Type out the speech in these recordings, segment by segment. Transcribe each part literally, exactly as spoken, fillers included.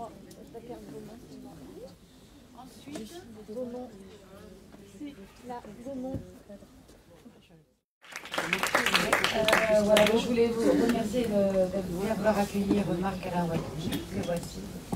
Ensuite, Gaumont. C'est là, Gaumont. Euh, voilà, je voulais vous remercier de, de bien vouloir accueillir Marc-Alain Wati, que voici.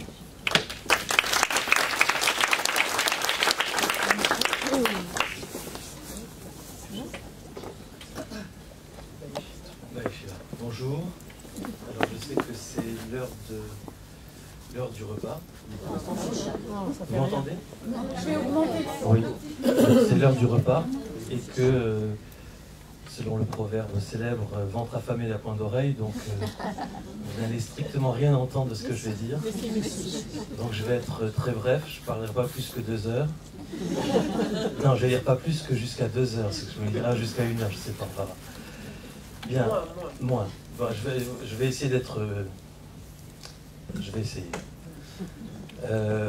Bonjour. Alors je sais que c'est l'heure de l'heure du repas. Vous m'entendez? Je vais augmenter. Oui. C'est l'heure du repas et que selon le proverbe célèbre, ventre affamé la pointe d'oreille, donc euh, vous n'allez strictement rien entendre de ce que je vais dire. Donc je vais être très bref, je ne parlerai pas plus que deux heures. Non, je vais dire pas plus que jusqu'à deux heures, c'est que je vais dire jusqu'à une heure, je ne sais pas. Voilà. Bien, moins. Bon, je, vais, je vais essayer d'être... Euh, je vais essayer. Euh,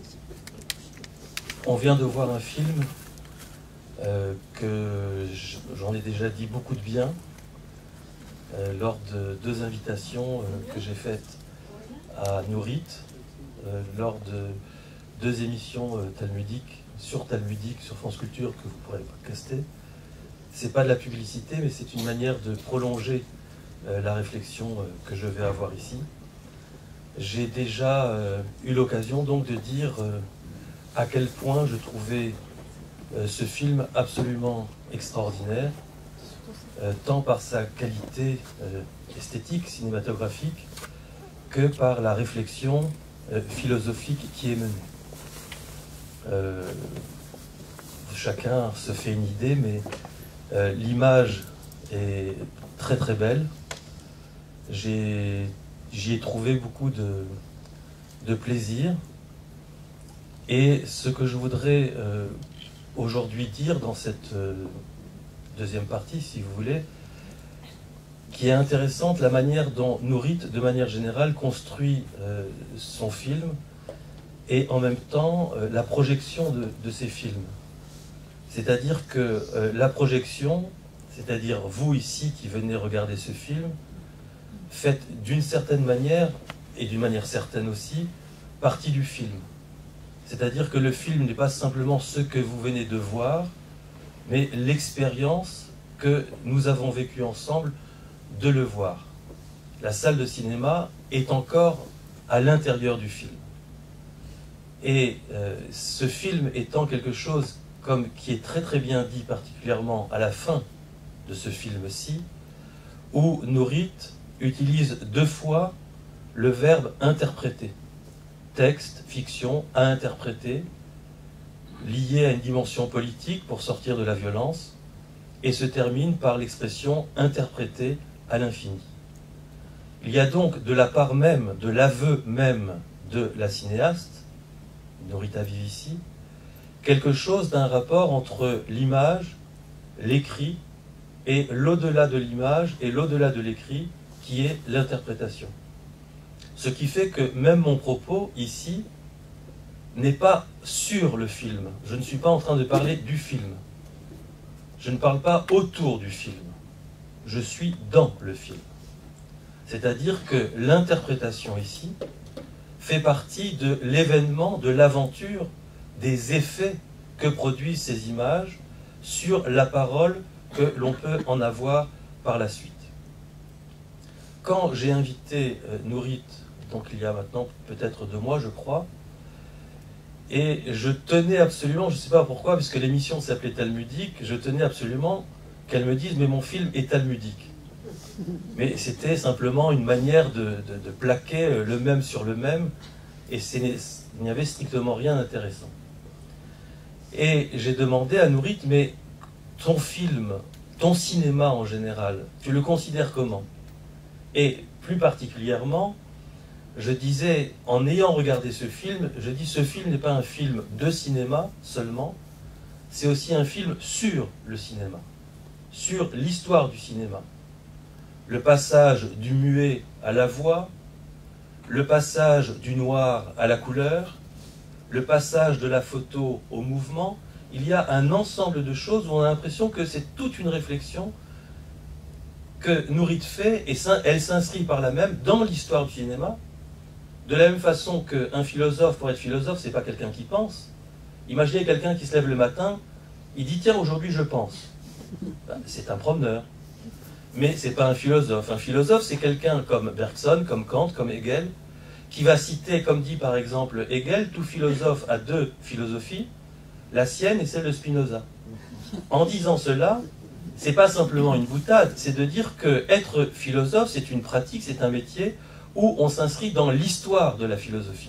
on vient de voir un film euh, que j'en ai déjà dit beaucoup de bien euh, lors de deux invitations euh, que j'ai faites à Nourit, euh, lors de deux émissions euh, talmudiques, sur Talmudique, sur France Culture, que vous pourrez podcaster. C'est pas de la publicité, mais c'est une manière de prolonger euh, la réflexion euh, que je vais avoir ici. J'ai déjà euh, eu l'occasion donc de dire euh, à quel point je trouvais euh, ce film absolument extraordinaire, euh, tant par sa qualité euh, esthétique, cinématographique, que par la réflexion euh, philosophique qui est menée. Euh, chacun se fait une idée, mais euh, l'image est très très belle. J'ai, j'y ai trouvé beaucoup de, de plaisir. Et ce que je voudrais euh, aujourd'hui dire dans cette euh, deuxième partie, si vous voulez, qui est intéressante, la manière dont Nourit, de manière générale, construit euh, son film, et en même temps euh, la projection de, de ces films. C'est-à-dire que euh, la projection, c'est-à-dire vous ici qui venez regarder ce film, faites d'une certaine manière, et d'une manière certaine aussi, partie du film. C'est-à-dire que le film n'est pas simplement ce que vous venez de voir, mais l'expérience que nous avons vécue ensemble de le voir. La salle de cinéma est encore à l'intérieur du film. Et euh, ce film étant quelque chose comme qui est très très bien dit, particulièrement à la fin de ce film-ci, où Nourit utilise deux fois le verbe interpréter. Texte, fiction, à interpréter, lié à une dimension politique pour sortir de la violence, et se termine par l'expression interpréter à l'infini. Il y a donc de la part même, de l'aveu même de la cinéaste, Nourita Vivici, quelque chose d'un rapport entre l'image, l'écrit, et l'au-delà de l'image et l'au-delà de l'écrit, qui est l'interprétation. Ce qui fait que même mon propos, ici, n'est pas sur le film. Je ne suis pas en train de parler du film. Je ne parle pas autour du film. Je suis dans le film. C'est-à-dire que l'interprétation ici fait partie de l'événement, de l'aventure, des effets que produisent ces images sur la parole que l'on peut en avoir par la suite. Quand j'ai invité euh, Nourit, donc il y a maintenant peut-être deux mois je crois, et je tenais absolument, je ne sais pas pourquoi, puisque l'émission s'appelait Talmudique, je tenais absolument qu'elle me dise « mais mon film est talmudique ». Mais c'était simplement une manière de, de, de plaquer le même sur le même, et il n'y avait strictement rien d'intéressant. Et j'ai demandé à Nourit, mais ton film, ton cinéma en général, tu le considères comment? Et plus particulièrement, je disais, en ayant regardé ce film, je dis ce film n'est pas un film de cinéma seulement, c'est aussi un film sur le cinéma, sur l'histoire du cinéma. Le passage du muet à la voix, le passage du noir à la couleur, le passage de la photo au mouvement, il y a un ensemble de choses où on a l'impression que c'est toute une réflexion que Nourit fait, et elle s'inscrit par là même dans l'histoire du cinéma, De la même façon qu'un philosophe, pour être philosophe, c'est pas quelqu'un qui pense. Imaginez quelqu'un qui se lève le matin, il dit tiens, aujourd'hui je pense. Ben, c'est un promeneur. Mais c'est pas un philosophe. Un philosophe, c'est quelqu'un comme Bergson, comme Kant, comme Hegel, qui va citer, comme dit par exemple Hegel, tout philosophe a deux philosophies, la sienne et celle de Spinoza. En disant cela, c'est pas simplement une boutade, c'est de dire que être philosophe, c'est une pratique, c'est un métier où on s'inscrit dans l'histoire de la philosophie.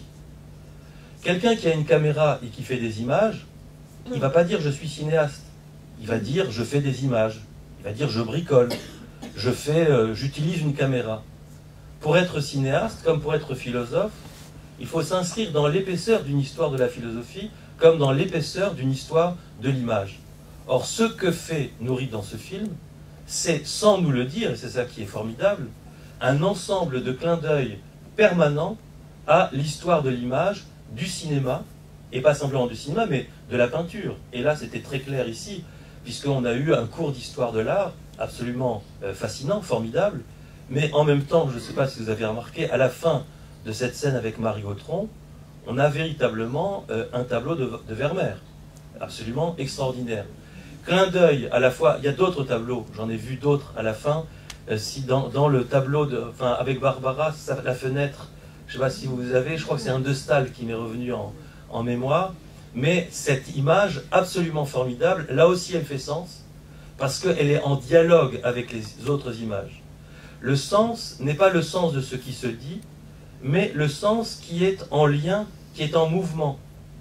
Quelqu'un qui a une caméra et qui fait des images, il ne va pas dire je suis cinéaste, il va dire je fais des images, il va dire je bricole, je fais, euh, j'utilise une caméra. Pour être cinéaste, comme pour être philosophe, il faut s'inscrire dans l'épaisseur d'une histoire de la philosophie, comme dans l'épaisseur d'une histoire de l'image. Or, ce que fait Nourit dans ce film, c'est, sans nous le dire, et c'est ça qui est formidable, un ensemble de clins d'œil permanents à l'histoire de l'image, du cinéma, et pas simplement du cinéma, mais de la peinture. Et là, c'était très clair ici, puisqu'on a eu un cours d'histoire de l'art absolument euh, fascinant, formidable, mais en même temps, je ne sais pas si vous avez remarqué, à la fin de cette scène avec Marie Gautron, on a véritablement euh, un tableau de, de Vermeer, absolument extraordinaire. Clin d'œil, à la fois, il y a d'autres tableaux, j'en ai vu d'autres à la fin, euh, si dans, dans le tableau, de, enfin, avec Barbara, ça, la fenêtre, je ne sais pas si vous avez, je crois que c'est un de Stahl qui m'est revenu en, en mémoire, mais cette image absolument formidable, là aussi elle fait sens, parce qu'elle est en dialogue avec les autres images. Le sens n'est pas le sens de ce qui se dit, mais le sens qui est en lien, qui est en mouvement,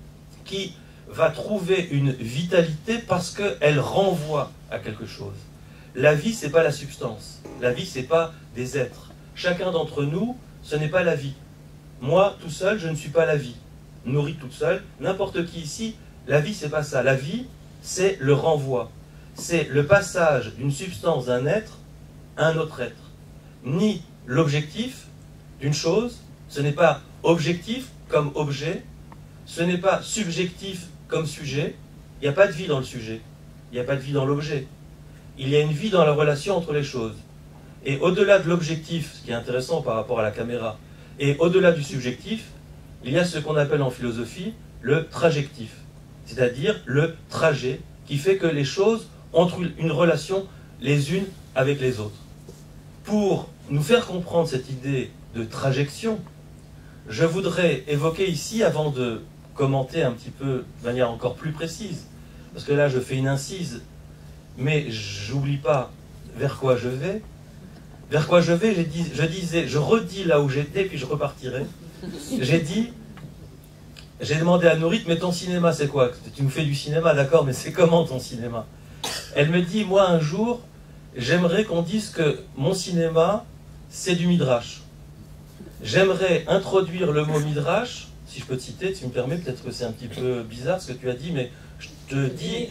qui va trouver une vitalité parce qu'elle renvoie à quelque chose. La vie, ce n'est pas la substance. La vie, ce n'est pas des êtres. Chacun d'entre nous, ce n'est pas la vie. Moi, tout seul, je ne suis pas la vie. Nourri toute seule, n'importe qui ici, la vie, c'est pas ça. La vie, c'est le renvoi. C'est le passage d'une substance d'un être à un autre être. Ni l'objectif d'une chose, ce n'est pas objectif comme objet, ce n'est pas subjectif comme sujet, il n'y a pas de vie dans le sujet, il n'y a pas de vie dans l'objet. Il y a une vie dans la relation entre les choses. Et au-delà de l'objectif, ce qui est intéressant par rapport à la caméra, et au-delà du subjectif, il y a ce qu'on appelle en philosophie le trajectif, c'est-à-dire le trajet qui fait que les choses ont une relation les unes avec les autres. Pour nous faire comprendre cette idée de trajection, je voudrais évoquer ici, avant de commenter un petit peu de manière encore plus précise, parce que là je fais une incise, mais j'oublie pas vers quoi je vais. Vers quoi je vais, je disais, je redis là où j'étais, puis je repartirai. J'ai dit, j'ai demandé à Nourit, mais ton cinéma c'est quoi? Tu nous fais du cinéma, d'accord, mais c'est comment ton cinéma? Elle me dit, moi un jour, j'aimerais qu'on dise que mon cinéma, c'est du midrash. J'aimerais introduire le mot midrash, si je peux te citer, tu me permets, peut-être que c'est un petit peu bizarre ce que tu as dit, mais je te dis...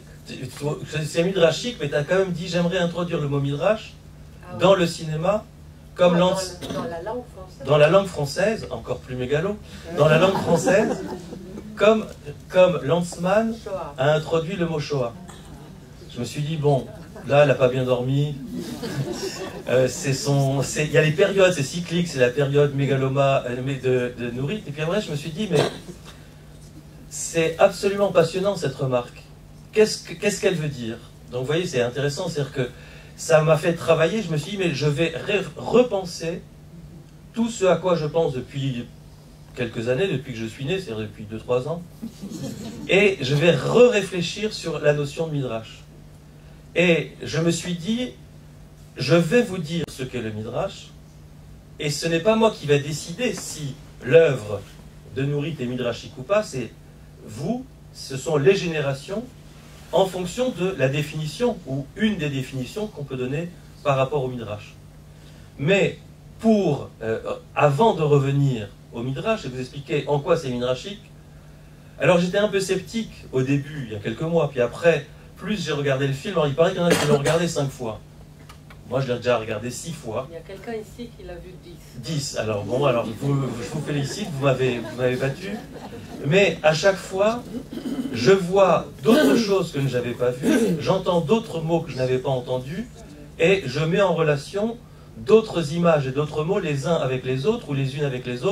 C'est midrashique, mais tu as quand même dit, j'aimerais introduire le mot midrash ah oui. dans le cinéma, comme ah, dans, dans, la langue française. dans la langue française, encore plus mégalo, dans la langue française, comme, comme Lanzmann a introduit le mot Shoah. Je me suis dit, bon, là, elle n'a pas bien dormi. Euh, c'est son, c'est, il y a les périodes, c'est cyclique, c'est la période mégaloma de, de Nourit. Et puis après, je me suis dit, mais c'est absolument passionnant cette remarque. Qu'est-ce, que, qu'est-ce qu'elle veut dire? Donc, vous voyez, c'est intéressant, c'est-à-dire que ça m'a fait travailler. Je me suis dit, mais je vais ré- repenser tout ce à quoi je pense depuis quelques années, depuis que je suis né, c'est-à-dire depuis deux trois ans. Et je vais re-réfléchir sur la notion de midrash. Et je me suis dit, je vais vous dire ce qu'est le midrash, et ce n'est pas moi qui vais décider si l'œuvre de Nourit est midrashique ou pas, c'est vous, ce sont les générations, en fonction de la définition, ou une des définitions qu'on peut donner par rapport au midrash. Mais pour, euh, avant de revenir au midrash, et vous expliquer en quoi c'est midrashique, alors j'étais un peu sceptique au début, il y a quelques mois, puis après, plus j'ai regardé le film, alors il paraît qu'il y en a qui l'ont regardé cinq fois. Moi, je l'ai déjà regardé six fois. Il y a quelqu'un ici qui l'a vu dix. dix. Alors bon, alors vous, je vous félicite, vous m'avez, vous m'avez battu. Mais à chaque fois, je vois d'autres choses que je n'avais pas vues, j'entends d'autres mots que je n'avais pas entendus, et je mets en relation d'autres images et d'autres mots les uns avec les autres, ou les unes avec les autres,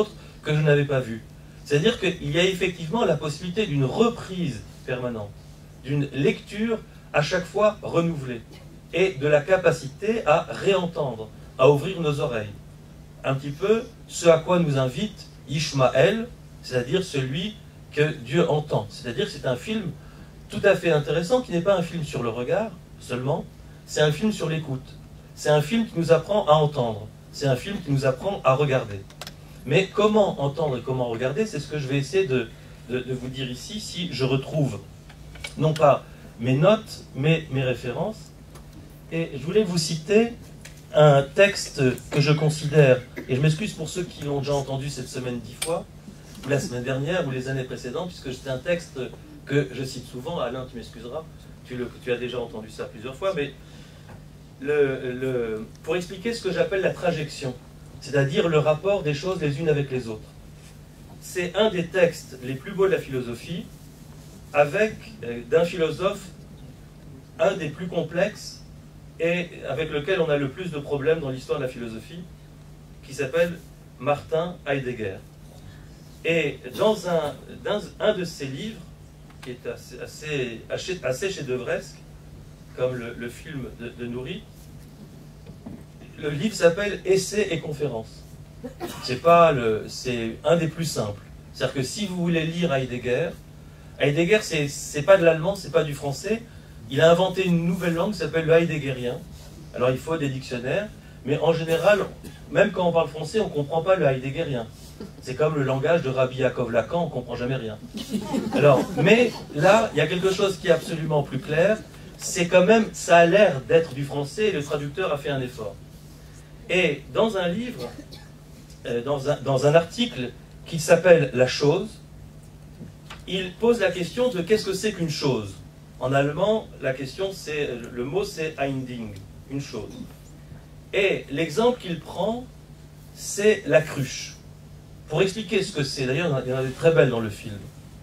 que je n'avais pas vu. C'est-à-dire qu'il y a effectivement la possibilité d'une reprise permanente, d'une lecture à chaque fois renouvelée, et de la capacité à réentendre, à ouvrir nos oreilles. Un petit peu ce à quoi nous invite Ishmaël, c'est-à-dire celui que Dieu entend. C'est-à-dire que c'est un film tout à fait intéressant, qui n'est pas un film sur le regard seulement, c'est un film sur l'écoute. C'est un film qui nous apprend à entendre. C'est un film qui nous apprend à regarder. Mais comment entendre et comment regarder, c'est ce que je vais essayer de, de, de vous dire ici, si je retrouve non pas mes notes, mais mes références. Et je voulais vous citer un texte que je considère, et je m'excuse pour ceux qui l'ont déjà entendu cette semaine dix fois, ou la semaine dernière, ou les années précédentes, puisque c'est un texte que je cite souvent. Alain, tu m'excuseras, tu, le, tu as déjà entendu ça plusieurs fois, mais le, le, pour expliquer ce que j'appelle la trajection, c'est-à-dire le rapport des choses les unes avec les autres. C'est un des textes les plus beaux de la philosophie, avec euh, d'un philosophe, un des plus complexes, et avec lequel on a le plus de problèmes dans l'histoire de la philosophie, qui s'appelle Martin Heidegger. Et dans un, dans un de ses livres, qui est assez, assez, assez, assez chef-d'œuvresque, comme le, le film de, de Nourri, le livre s'appelle Essais et conférences. C'est pas le, c'est un des plus simples. C'est-à-dire que si vous voulez lire Heidegger, Heidegger, c'est, c'est pas de l'allemand, c'est pas du français. Il a inventé une nouvelle langue qui s'appelle le heideggerien. Alors il faut des dictionnaires, mais en général, même quand on parle français, on ne comprend pas le heideggerien. C'est comme le langage de Rabbi Yaakov Lacan, on ne comprend jamais rien. Alors, mais là, il y a quelque chose qui est absolument plus clair. C'est quand même, ça a l'air d'être du français, et le traducteur a fait un effort. Et dans un livre, euh, dans, un, dans un article qui s'appelle « La chose », il pose la question de qu'est-ce que c'est qu'une chose. En allemand, la question, c'est, le mot c'est ein Ding, une chose. Et l'exemple qu'il prend, c'est la cruche. Pour expliquer ce que c'est, d'ailleurs, il y en a des très belles dans le film.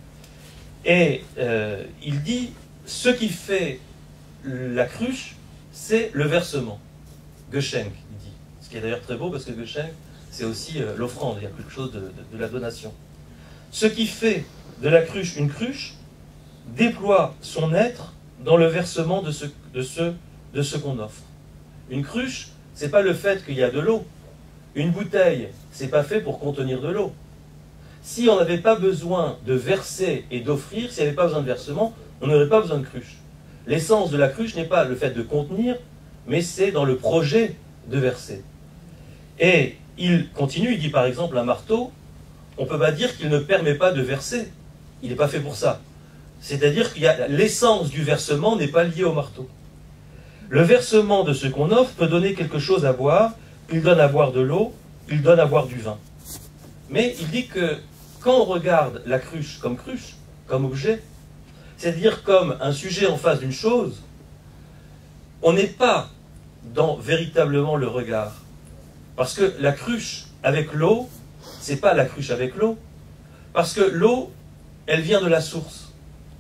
Et euh, il dit, ce qui fait la cruche, c'est le versement. Geschenk, il dit. Ce qui est d'ailleurs très beau, parce que Geschenk, c'est aussi euh, l'offrande, il y a quelque chose de, de, de la donation. Ce qui fait de la cruche une cruche, déploie son être dans le versement de ce, de ce, de ce qu'on offre. Une cruche, c'est pas le fait qu'il y a de l'eau. Une bouteille, c'est pas fait pour contenir de l'eau. Si on n'avait pas besoin de verser et d'offrir, s'il n'y avait pas besoin de versement, on n'aurait pas besoin de cruche. L'essence de la cruche n'est pas le fait de contenir, mais c'est dans le projet de verser. Et il continue, il dit par exemple un marteau, on ne peut pas dire qu'il ne permet pas de verser. Il n'est pas fait pour ça. C'est-à-dire que l'essence du versement n'est pas liée au marteau. Le versement de ce qu'on offre peut donner quelque chose à boire, il donne à boire de l'eau, il donne à boire du vin. Mais il dit que quand on regarde la cruche comme cruche, comme objet, c'est-à-dire comme un sujet en face d'une chose, on n'est pas dans véritablement le regard. Parce que la cruche avec l'eau, c'est pas la cruche avec l'eau. Parce que l'eau, elle vient de la source.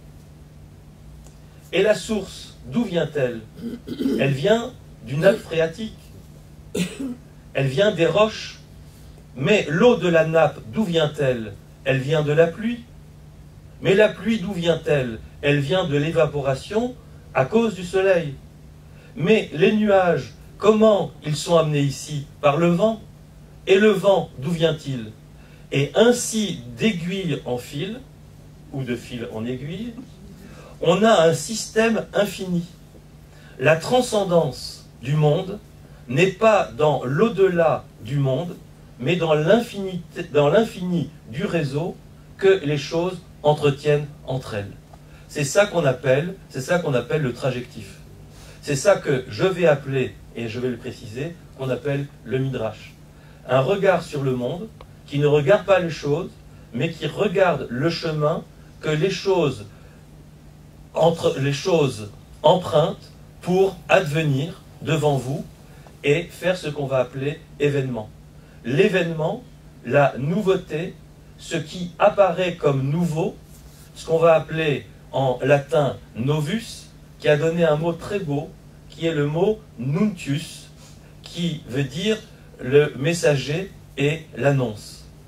Et la source, d'où vient-elle? Elle vient du nappe phréatique. Elle vient des roches. Mais l'eau de la nappe, d'où vient-elle? Elle vient de la pluie. Mais la pluie, d'où vient-elle? Elle vient de l'évaporation à cause du soleil. Mais les nuages, comment ils sont amenés ici? Par le vent. Et le vent, d'où vient-il? Et ainsi, d'aiguille en fil, ou de fil en aiguille, on a un système infini. La transcendance du monde n'est pas dans l'au-delà du monde, mais dans l'infini, dans l'infini du réseau que les choses entretiennent entre elles. C'est ça qu'on appelle, c'est ça qu'on appelle le trajectif. C'est ça que je vais appeler, et je vais le préciser, qu'on appelle le midrash. Un regard sur le monde qui ne regarde pas les choses, mais qui regarde le chemin que les choses, entre les choses empruntent pour advenir devant vous et faire ce qu'on va appeler événement. L'événement, la nouveauté, ce qui apparaît comme nouveau, ce qu'on va appeler en latin novus, qui a donné un mot très beau, qui est le mot nuntius, qui veut dire le messager et l'annonce.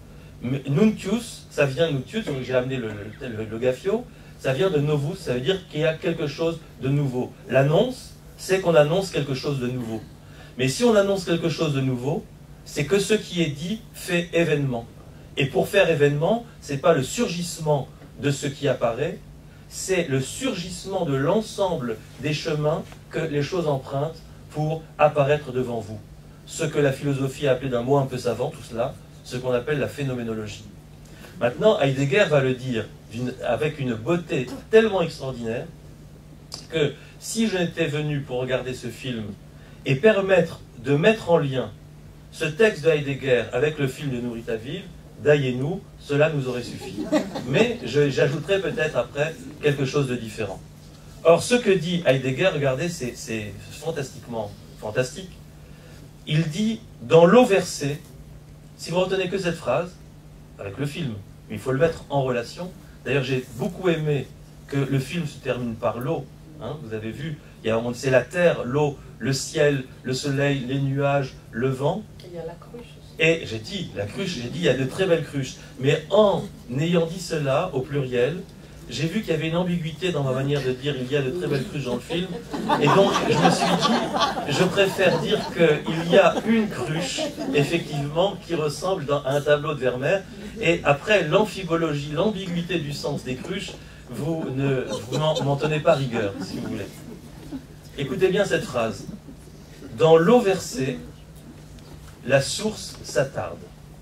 Nuntius, ça vient Nuntius, donc j'ai amené le, le, le, le gaffio, ça vient de novus, ça veut dire qu'il y a quelque chose de nouveau. L'annonce, c'est qu'on annonce quelque chose de nouveau. Mais si on annonce quelque chose de nouveau, c'est que ce qui est dit fait événement. Et pour faire événement, ce n'est pas le surgissement de ce qui apparaît, c'est le surgissement de l'ensemble des chemins que les choses empruntent pour apparaître devant vous. Ce que la philosophie a appelé d'un mot un peu savant, tout cela, ce qu'on appelle la phénoménologie. Maintenant, Heidegger va le dire une, avec une beauté tellement extraordinaire que si je n'étais venu pour regarder ce film et permettre de mettre en lien ce texte de Heidegger avec le film de Nourit Aviv, Dayenu, cela nous aurait suffi. Mais j'ajouterai peut-être après quelque chose de différent. Or, ce que dit Heidegger, regardez, c'est fantastiquement fantastique. Il dit, dans l'eau versée, si vous retenez que cette phrase, avec le film, mais il faut le mettre en relation. D'ailleurs, j'ai beaucoup aimé que le film se termine par l'eau. Hein, vous avez vu, c'est la terre, l'eau, le ciel, le soleil, les nuages, le vent. Il y a la cruche aussi. Et j'ai dit, la cruche, j'ai dit, il y a de très belles cruches. Mais en ayant dit cela, au pluriel, j'ai vu qu'il y avait une ambiguïté dans ma manière de dire il y a de très belles cruches dans le film. Et donc, je me suis dit, je préfère dire qu'il y a une cruche, effectivement, qui ressemble à un tableau de Vermeer. Et après, l'amphibologie, l'ambiguïté du sens des cruches, vous ne vous m'en tenez pas rigueur, si vous voulez. Écoutez bien cette phrase. Dans l'eau versée, la source s'attarde.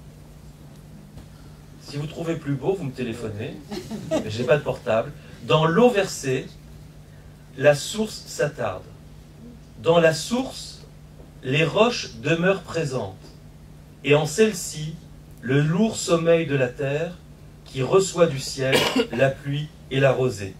Si vous trouvez plus beau, vous me téléphonez, mais je n'ai pas de portable. Dans l'eau versée, la source s'attarde. Dans la source, les roches demeurent présentes. Et en celle-ci, le lourd sommeil de la terre qui reçoit du ciel la pluie et la rosée.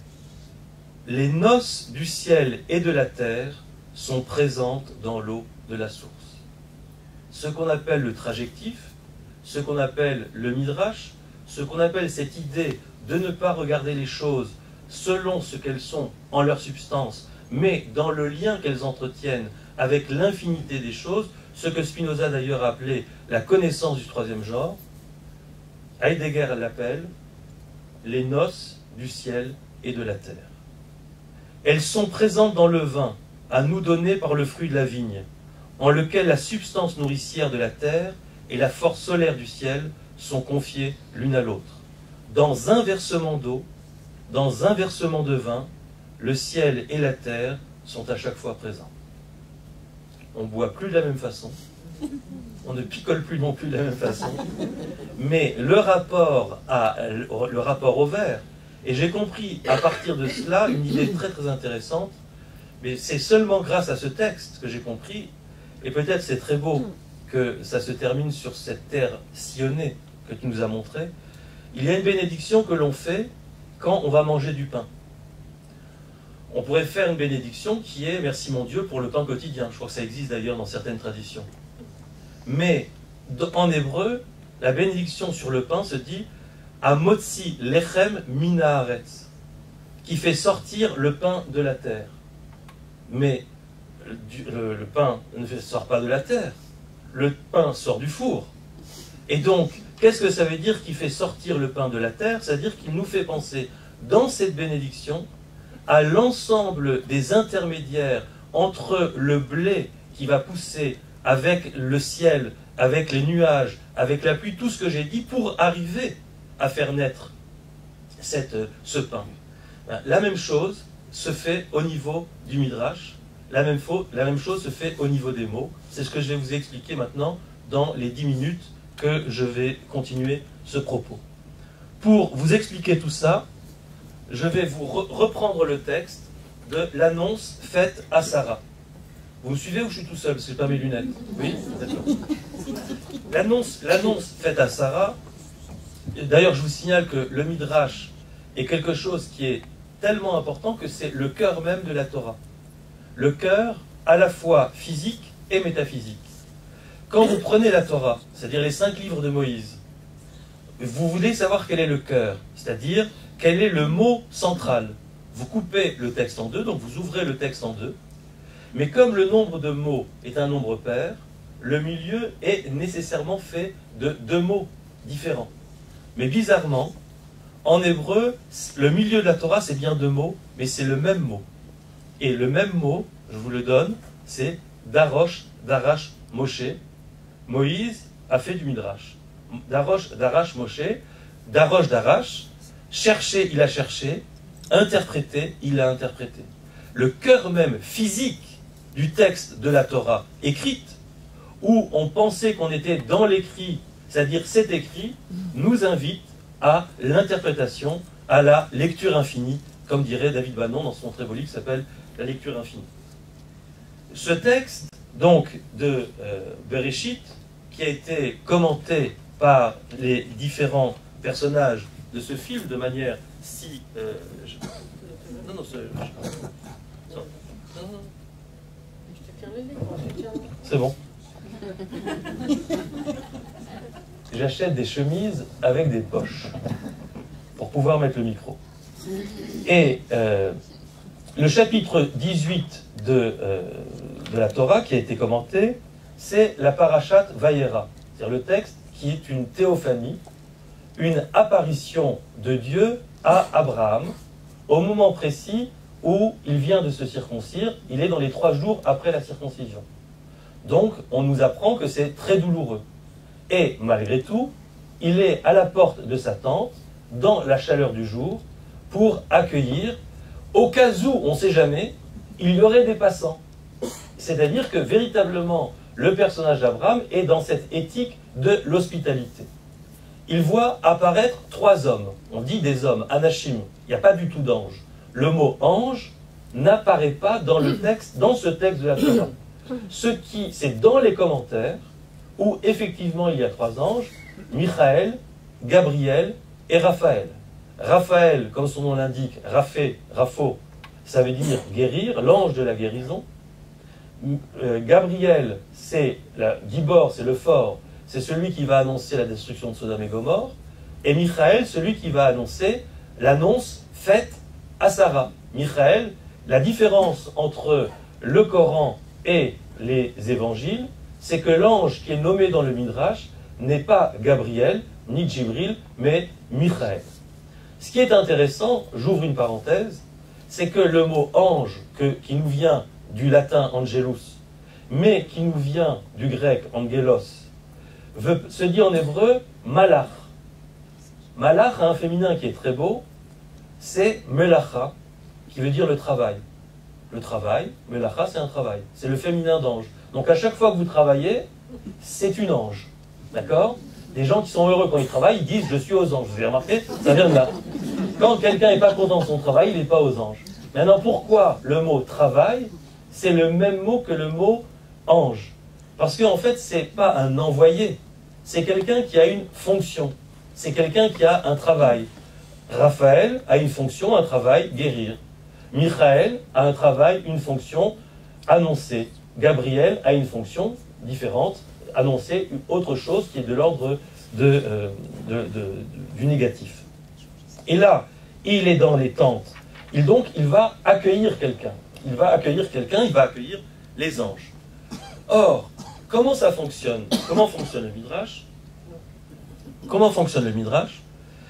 Les noces du ciel et de la terre sont présentes dans l'eau de la source. Ce qu'on appelle le trajectif, ce qu'on appelle le midrash, ce qu'on appelle cette idée de ne pas regarder les choses selon ce qu'elles sont en leur substance, mais dans le lien qu'elles entretiennent avec l'infinité des choses, ce que Spinoza d'ailleurs a appelé la connaissance du troisième genre, Heidegger l'appelle les noces du ciel et de la terre. Elles sont présentes dans le vin, à nous donner par le fruit de la vigne, en lequel la substance nourricière de la terre et la force solaire du ciel sont confiées l'une à l'autre. Dans un versement d'eau, dans un versement de vin, le ciel et la terre sont à chaque fois présents. On ne boit plus de la même façon, on ne picole plus non plus de la même façon, mais le rapport, à, le rapport au verre, et j'ai compris à partir de cela une idée très très intéressante, mais c'est seulement grâce à ce texte que j'ai compris, et peut-être c'est très beau que ça se termine sur cette terre sillonnée que tu nous as montrée. Il y a une bénédiction que l'on fait quand on va manger du pain. On pourrait faire une bénédiction qui est « Merci mon Dieu pour le pain quotidien ». Je crois que ça existe d'ailleurs dans certaines traditions. Mais en hébreu, la bénédiction sur le pain se dit « Amotzi lechem mina haaretz », qui fait sortir le pain de la terre. Mais le, le pain ne sort pas de la terre. Le pain sort du four. Et donc, qu'est-ce que ça veut dire qui fait sortir le pain de la terre? C'est-à-dire qu'il nous fait penser, dans cette bénédiction, à l'ensemble des intermédiaires entre le blé qui va pousser avec le ciel, avec les nuages, avec la pluie, tout ce que j'ai dit, pour arriver à faire naître cette, ce pain. La même chose se fait au niveau du Midrash. La même, la même chose se fait au niveau des mots. C'est ce que je vais vous expliquer maintenant dans les dix minutes que je vais continuer ce propos. Pour vous expliquer tout ça, je vais vous re reprendre le texte de l'annonce faite à Sarah. Vous me suivez ou je suis tout seul? C'est pas mes lunettes. Oui, d'accord. L'annonce, l'annonce faite à Sarah, d'ailleurs je vous signale que le Midrash est quelque chose qui est tellement important que c'est le cœur même de la Torah. Le cœur à la fois physique et métaphysique. Quand vous prenez la Torah, c'est-à-dire les cinq livres de Moïse, vous voulez savoir quel est le cœur, c'est-à-dire quel est le mot central. Vous coupez le texte en deux, donc vous ouvrez le texte en deux, mais comme le nombre de mots est un nombre pair, le milieu est nécessairement fait de deux mots, différents. Mais bizarrement, en hébreu, le milieu de la Torah, c'est bien deux mots, mais c'est le même mot. Et le même mot, je vous le donne, c'est Darosh, Darash, Moshe. Moïse a fait du Midrash. Darosh, Darash, Moshe. Darosh, Darash. Chercher, il a cherché. Interpréter, il a interprété. Le cœur même physique du texte de la Torah écrite, où on pensait qu'on était dans l'écrit, c'est-à-dire c'est écrit, nous invite à l'interprétation, à la lecture infinie, comme dirait David Bannon dans son très beau livre qui s'appelle La lecture infinie. Ce texte, donc, de euh, Bereshit, qui a été commenté par les différents personnages de ce film de manière si... Euh, je... Non, non, c'est... Non, non, non. Je te tiens le livre, je te tiens le livre. C'est bon. J'achète des chemises avec des poches pour pouvoir mettre le micro. Et euh, le chapitre dix-huit de, euh, de la Torah qui a été commenté, c'est la Parashat Vayera, c'est-à-dire le texte qui est une théophanie, une apparition de Dieu à Abraham au moment précis où il vient de se circoncire. Il est dans les trois jours après la circoncision. Donc, on nous apprend que c'est très douloureux. Et, malgré tout, il est à la porte de sa tente, dans la chaleur du jour, pour accueillir, au cas où, on ne sait jamais, il y aurait des passants. C'est-à-dire que, véritablement, le personnage d'Abraham est dans cette éthique de l'hospitalité. Il voit apparaître trois hommes. On dit des hommes, anachim, il n'y a pas du tout d'ange. Le mot ange n'apparaît pas dans le texte, dans ce texte de la Torah. Ce qui, c'est dans les commentaires où effectivement il y a trois anges, Michaël, Gabriel et Raphaël. Raphaël, comme son nom l'indique, Raphé, Rapho, ça veut dire guérir, l'ange de la guérison. Euh, Gabriel, c'est la Gibor, c'est le fort, c'est celui qui va annoncer la destruction de Sodome et Gomorrhe. Et Michaël, celui qui va annoncer l'annonce faite à Sarah. Michaël, la différence entre le Coran et les évangiles, c'est que l'ange qui est nommé dans le Midrash n'est pas Gabriel, ni Djibril, mais Michaël. Ce qui est intéressant, j'ouvre une parenthèse, c'est que le mot ange, que, qui nous vient du latin angelus, mais qui nous vient du grec angelos, veut, se dit en hébreu malach. Malach a un féminin qui est très beau, c'est melacha, qui veut dire le travail. Le travail, melacha, c'est un travail. C'est le féminin d'ange. Donc à chaque fois que vous travaillez, c'est une ange. D'accord? Les gens qui sont heureux quand ils travaillent, ils disent « je suis aux anges ». Vous avez remarqué? Ça vient de là. Quand quelqu'un n'est pas content de son travail, il n'est pas aux anges. Maintenant, pourquoi le mot « travail » c'est le même mot que le mot « ange » Parce qu'en fait, ce n'est pas un envoyé. C'est quelqu'un qui a une fonction. C'est quelqu'un qui a un travail. Raphaël a une fonction, un travail, guérir. Michaël a un travail, une fonction, annoncer. Gabriel a une fonction différente, annoncer autre chose qui est de l'ordre de, euh, de, de, de, du négatif. Et là, il est dans les tentes. Il, donc, il va accueillir quelqu'un. Il va accueillir quelqu'un, il va accueillir les anges. Or, comment ça fonctionne? Comment fonctionne le Midrash? Comment fonctionne le Midrash?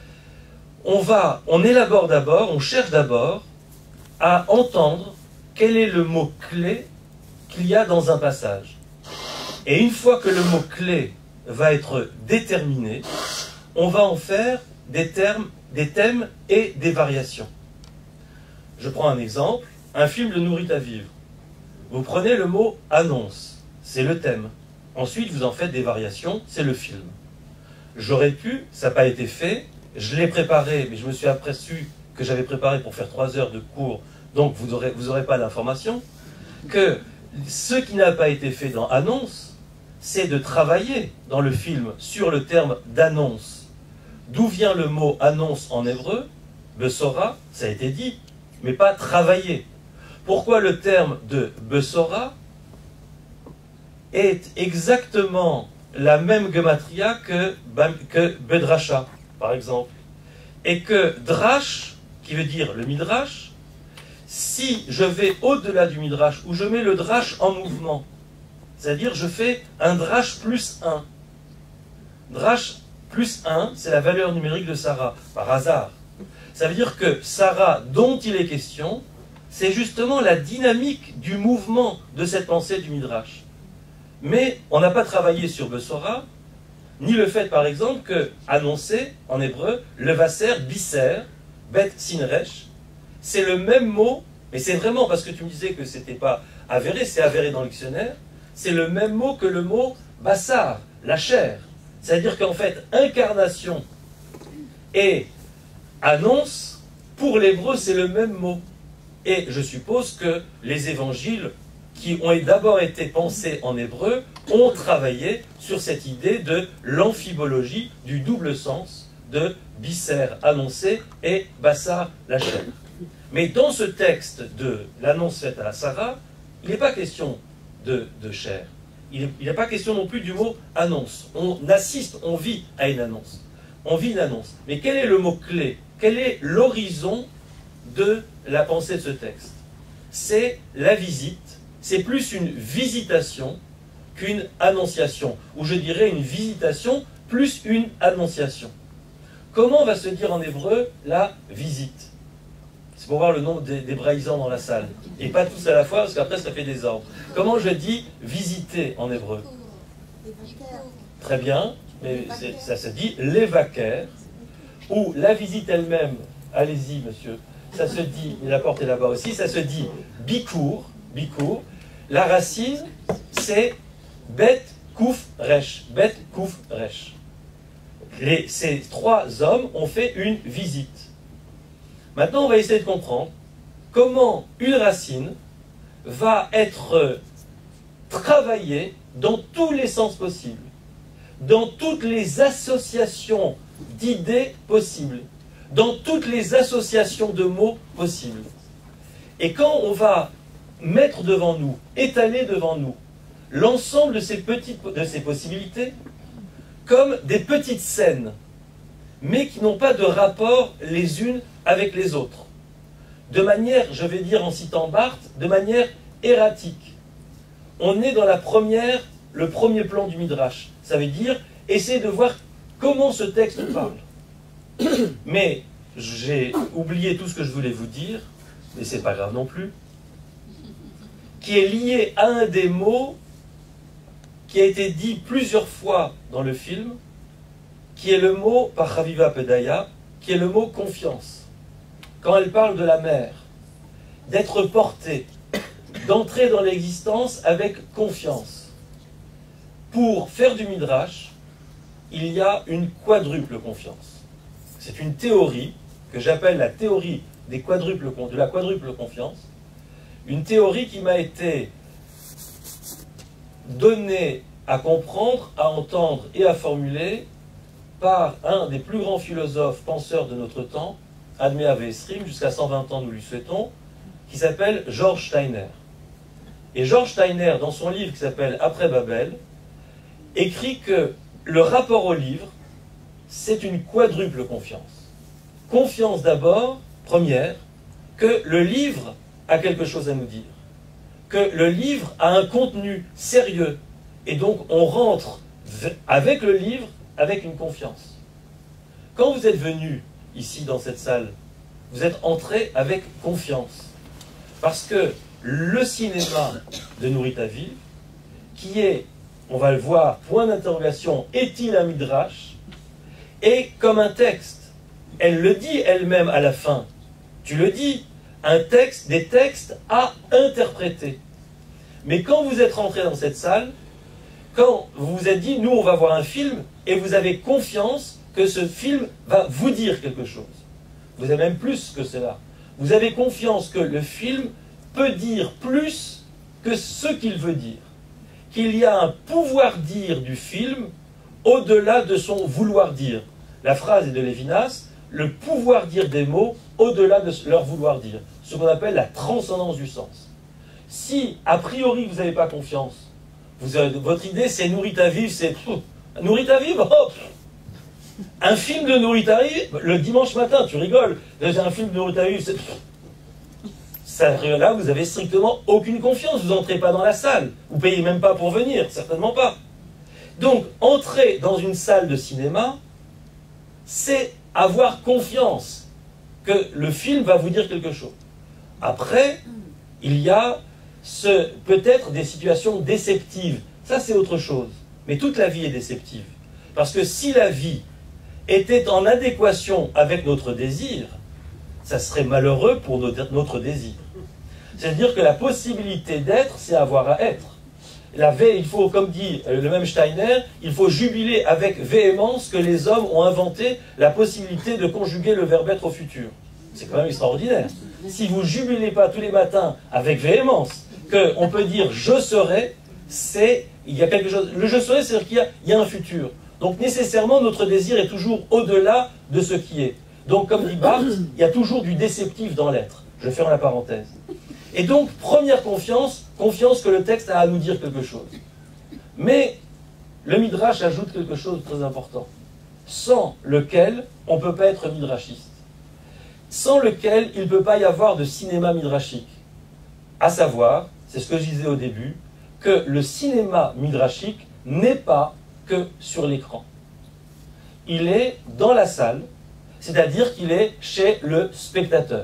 On va, on élabore d'abord, on cherche d'abord à entendre quel est le mot-clé qu'il y a dans un passage. Et une fois que le mot-clé va être déterminé, on va en faire des termes, des thèmes et des variations. Je prends un exemple, un film le nourrit à vivre. Vous prenez le mot « annonce », c'est le thème. Ensuite, vous en faites des variations, c'est le film. J'aurais pu, ça n'a pas été fait, je l'ai préparé, mais je me suis aperçu que j'avais préparé pour faire trois heures de cours, donc vous n'aurez vous aurez pas l'information, que ce qui n'a pas été fait dans « annonce », c'est de travailler dans le film sur le terme d'annonce. D'où vient le mot « annonce » en hébreu? Besora, ça a été dit, mais pas travailler. Pourquoi le terme de Besora est exactement la même gematria que, que Bedrasha, par exemple. Et que Drash, qui veut dire le Midrash, si je vais au-delà du Midrash, où je mets le Drash en mouvement, c'est-à-dire je fais un Drash plus un. Drash plus un, c'est la valeur numérique de Sarah, par hasard. Ça veut dire que Sarah, dont il est question, c'est justement la dynamique du mouvement de cette pensée du Midrash. Mais on n'a pas travaillé sur Besora, ni le fait, par exemple, que annoncer, en hébreu, levaser, bisser, bet sinresh, c'est le même mot, mais c'est vraiment parce que tu me disais que c'était pas avéré, c'est avéré dans le dictionnaire, c'est le même mot que le mot bassar, la chair. C'est-à-dire qu'en fait, incarnation et annonce, pour l'hébreu, c'est le même mot. Et je suppose que les évangiles, qui ont d'abord été pensés en hébreu, ont travaillé sur cette idée de l'amphibologie, du double sens de bisser, annoncer, et bassar, la chair. Mais dans ce texte de l'annonce faite à Sarah, il n'est pas question de, de chair. Il n'est pas question non plus du mot annonce. On assiste, on vit à une annonce. On vit une annonce. Mais quel est le mot-clé? Quel est l'horizon de la pensée de ce texte? C'est la visite. C'est plus une visitation qu'une annonciation. Ou je dirais une visitation plus une annonciation. Comment va se dire en hébreu la visite? C'est pour voir le nombre d'hébraïsants dans la salle. Et pas tous à la fois, parce qu'après ça fait des ordres. Comment je dis visiter en hébreu? Très bien, mais ça se dit l'évaquer, ou la visite elle-même, allez-y monsieur, ça se dit, et la porte est là-bas aussi, ça se dit bikour, bikour. La racine, c'est bet kouf resh, bet kouf resh. Les, ces trois hommes ont fait une visite. Maintenant, on va essayer de comprendre comment une racine va être travaillée dans tous les sens possibles, dans toutes les associations d'idées possibles, dans toutes les associations de mots possibles. Et quand on va mettre devant nous, étaler devant nous, l'ensemble de ces petites, de ces possibilités, comme des petites scènes, mais qui n'ont pas de rapport les unes avec les autres. De manière, je vais dire en citant Barthes, de manière erratique. On est dans la première, le premier plan du Midrash. Ça veut dire, essayer de voir comment ce texte parle. Mais j'ai oublié tout ce que je voulais vous dire, mais c'est pas grave non plus, qui est lié à un des mots qui a été dit plusieurs fois dans le film, qui est le mot, par Chaviva Pedaya, qui est le mot confiance. Quand elle parle de la mère, d'être portée, d'entrer dans l'existence avec confiance. Pour faire du Midrash, il y a une quadruple confiance. C'est une théorie que j'appelle la théorie des quadruples, de la quadruple confiance. Une théorie qui m'a été donnée à comprendre, à entendre et à formuler par un des plus grands philosophes, penseurs de notre temps, Admé Avesrim, jusqu'à cent vingt ans nous lui souhaitons, qui s'appelle George Steiner. Et George Steiner, dans son livre qui s'appelle Après Babel, écrit que le rapport au livre, c'est une quadruple confiance. Confiance d'abord, première, que le livre a quelque chose à nous dire, que le livre a un contenu sérieux, et donc on rentre avec le livre avec une confiance. Quand vous êtes venu ici dans cette salle, vous êtes entré avec confiance, parce que le cinéma de Nourit Aviv, qui est, on va le voir, point d'interrogation, est-il un midrash, est comme un texte. Elle le dit elle-même à la fin. Tu le dis, un texte, des textes à interpréter. Mais quand vous êtes rentré dans cette salle, quand vous vous êtes dit, nous on va voir un film, et vous avez confiance que ce film va vous dire quelque chose. Vous avez même plus que cela. Vous avez confiance que le film peut dire plus que ce qu'il veut dire. Qu'il y a un pouvoir dire du film au-delà de son vouloir dire. La phrase est de Lévinas, le pouvoir dire des mots au-delà de leur vouloir dire. Ce qu'on appelle la transcendance du sens. Si, a priori, vous n'avez pas confiance, vous avez, votre idée c'est Nourit Aviv, c'est... Nourit Aviv, hop, un film de Nourit Aviv, le dimanche matin, tu rigoles, un film de Nourit Aviv, c'est... Ça, là, vous n'avez strictement aucune confiance, vous n'entrez pas dans la salle, vous ne payez même pas pour venir, certainement pas. Donc, entrer dans une salle de cinéma, c'est avoir confiance que le film va vous dire quelque chose. Après, il y a ce, peut-être des situations déceptives. Ça, c'est autre chose. Mais toute la vie est déceptive. Parce que si la vie était en adéquation avec notre désir, ça serait malheureux pour notre, notre désir. C'est-à-dire que la possibilité d'être, c'est avoir à être. La vé, il faut, comme dit le même Steiner, il faut jubiler avec véhémence que les hommes ont inventé la possibilité de conjuguer le verbe être au futur. C'est quand même extraordinaire. Si vous jubilez pas tous les matins avec véhémence qu'on peut dire je serai, c'est il y a quelque chose. Le je serai, c'est-à-dire qu'il y a, il y a un futur. Donc nécessairement notre désir est toujours au-delà de ce qui est. Donc comme dit Barthes, il y a toujours du déceptif dans l'être. Je ferme la parenthèse. Et donc, première confiance, confiance que le texte a à nous dire quelque chose. Mais le Midrash ajoute quelque chose de très important, sans lequel on ne peut pas être midrashiste, sans lequel il ne peut pas y avoir de cinéma midrashique. À savoir, c'est ce que je disais au début, que le cinéma midrashique n'est pas que sur l'écran. Il est dans la salle, c'est-à-dire qu'il est chez le spectateur.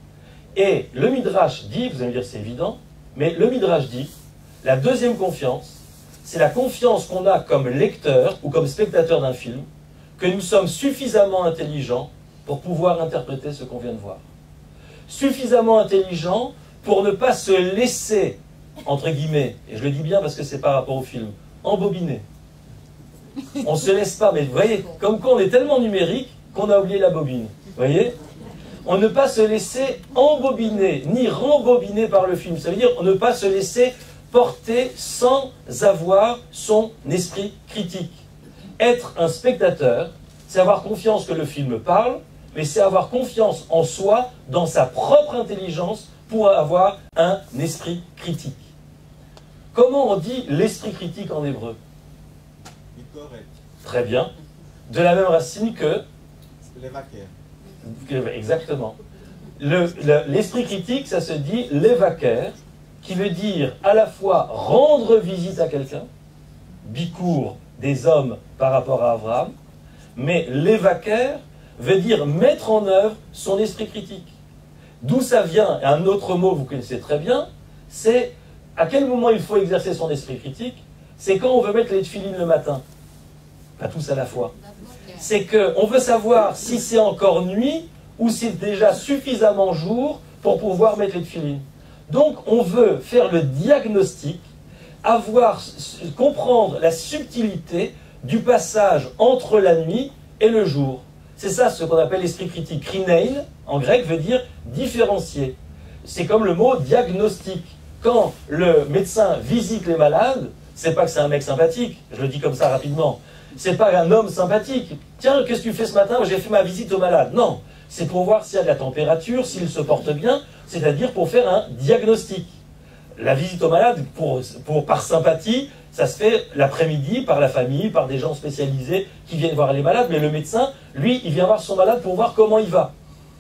Et le Midrash dit, vous allez me dire c'est évident, mais le Midrash dit, la deuxième confiance, c'est la confiance qu'on a comme lecteur ou comme spectateur d'un film, que nous sommes suffisamment intelligents pour pouvoir interpréter ce qu'on vient de voir. Suffisamment intelligents pour ne pas se laisser, entre guillemets, et je le dis bien parce que c'est par rapport au film, embobiner. On ne se laisse pas, mais vous voyez, comme quoi on est tellement numérique qu'on a oublié la bobine. Vous voyez ? On ne pas se laisser embobiner, ni rembobiner par le film. Ça veut dire ne pas se laisser porter sans avoir son esprit critique. Être un spectateur, c'est avoir confiance que le film parle, mais c'est avoir confiance en soi, dans sa propre intelligence, pour avoir un esprit critique. Comment on dit l'esprit critique en hébreu? Très bien. De la même racine que... Exactement. L'esprit le, critique, ça se dit l'évaquer, qui veut dire à la fois rendre visite à quelqu'un, bicour des hommes par rapport à Abraham, mais l'évaquer veut dire mettre en œuvre son esprit critique. D'où ça vient, et un autre mot que vous connaissez très bien, c'est à quel moment il faut exercer son esprit critique, c'est quand on veut mettre les tefilines le matin. Pas tous à la fois. C'est qu'on veut savoir si c'est encore nuit ou si c'est déjà suffisamment jour pour pouvoir mettre les tefilines. Donc on veut faire le diagnostic, avoir, comprendre la subtilité du passage entre la nuit et le jour. C'est ça ce qu'on appelle l'esprit critique. Krinein, en grec, veut dire différencier. C'est comme le mot diagnostic. Quand le médecin visite les malades, c'est pas que c'est un mec sympathique, je le dis comme ça rapidement. C'est pas un homme sympathique. Tiens, qu'est-ce que tu fais ce matin? J'ai fait ma visite au malade. Non, c'est pour voir s'il y a de la température, s'il se porte bien, c'est-à-dire pour faire un diagnostic. La visite au malade, pour, pour, par sympathie, ça se fait l'après-midi par la famille, par des gens spécialisés qui viennent voir les malades, mais le médecin, lui, il vient voir son malade pour voir comment il va.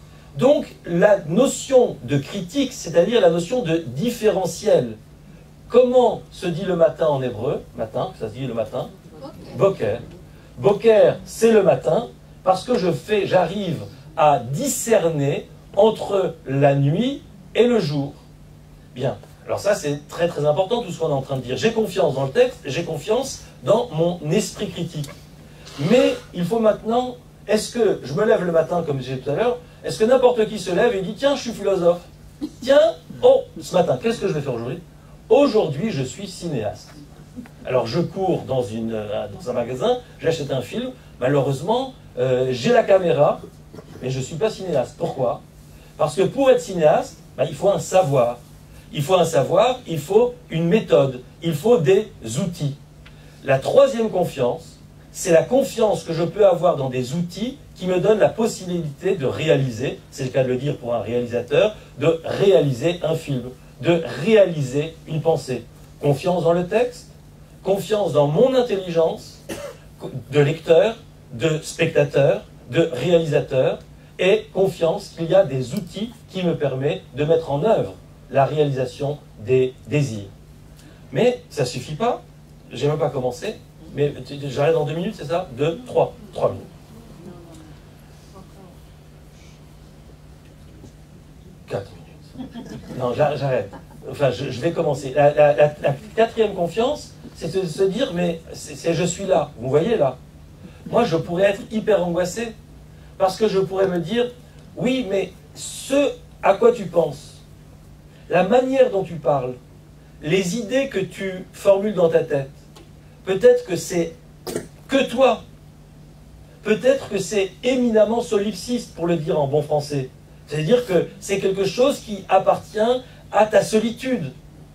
Donc, la notion de critique, c'est-à-dire la notion de différentiel. Comment se dit le matin en hébreu? Matin, ça se dit le matin. Boker. Boker, c'est le matin, parce que je fais, j'arrive à discerner entre la nuit et le jour. Bien. Alors ça, c'est très très important, tout ce qu'on est en train de dire. J'ai confiance dans le texte, j'ai confiance dans mon esprit critique. Mais il faut maintenant, est-ce que je me lève le matin, comme j'ai dit tout à l'heure, est-ce que n'importe qui se lève et dit, tiens, je suis philosophe. Tiens, oh, ce matin, qu'est-ce que je vais faire aujourd'hui? Aujourd'hui, je suis cinéaste. Alors je cours dans, une, dans un magasin, j'achète un film, malheureusement, euh, j'ai la caméra, mais je ne suis pas cinéaste. Pourquoi? Parce que pour être cinéaste, ben, il faut un savoir. Il faut un savoir, il faut une méthode, il faut des outils. La troisième confiance, c'est la confiance que je peux avoir dans des outils qui me donnent la possibilité de réaliser, c'est le cas de le dire pour un réalisateur, de réaliser un film, de réaliser une pensée. Confiance dans le texte, confiance dans mon intelligence de lecteur, de spectateur, de réalisateur, et confiance qu'il y a des outils qui me permettent de mettre en œuvre la réalisation des désirs. Mais ça ne suffit pas, j'ai même pas commencé, mais j'arrête dans deux minutes, c'est ça? Deux, trois, trois minutes. quatre minutes. Non, j'arrête. Enfin, je, je vais commencer. La, la, la, la quatrième confiance, c'est de se dire, mais c'est je suis là. Vous voyez là. Moi, je pourrais être hyper angoissé. Parce que je pourrais me dire, oui, mais ce à quoi tu penses, la manière dont tu parles, les idées que tu formules dans ta tête, peut-être que c'est que toi. Peut-être que c'est éminemment solipsiste, pour le dire en bon français. C'est-à-dire que c'est quelque chose qui appartient à ta solitude.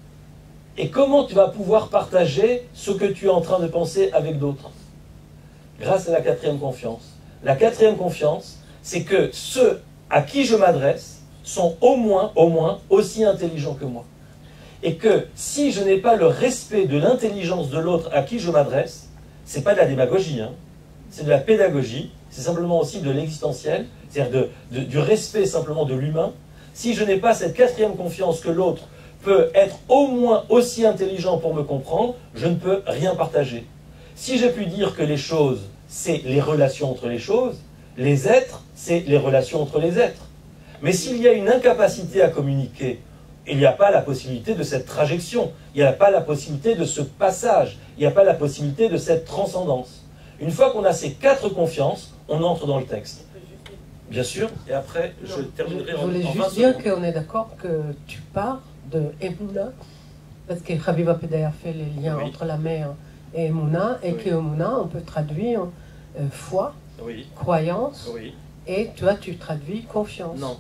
Et comment tu vas pouvoir partager ce que tu es en train de penser avec d'autres? Grâce à la quatrième confiance. La quatrième confiance, c'est que ceux à qui je m'adresse sont au moins, au moins aussi intelligents que moi. Et que si je n'ai pas le respect de l'intelligence de l'autre à qui je m'adresse, c'est pas de la démagogie, hein. C'est de la pédagogie, c'est simplement aussi de l'existentiel, c'est-à-dire de, de, du respect simplement de l'humain. Si je n'ai pas cette quatrième confiance que l'autre peut être au moins aussi intelligent pour me comprendre, je ne peux rien partager. Si j'ai pu dire que les choses, c'est les relations entre les choses, les êtres, c'est les relations entre les êtres. Mais s'il y a une incapacité à communiquer, il n'y a pas la possibilité de cette trajection, il n'y a pas la possibilité de ce passage, il n'y a pas la possibilité de cette transcendance. Une fois qu'on a ces quatre confiances, on entre dans le texte. Bien sûr, et après, je terminerai en, Je voulais en juste vingt dire secondes. qu'on est d'accord que tu pars de Emouna, parce que Habiba Pedaya fait les liens Oui. entre la mère et Emouna, et Oui. que Emouna, on peut traduire euh, foi, Oui, croyance, oui. et toi, tu traduis confiance. Non.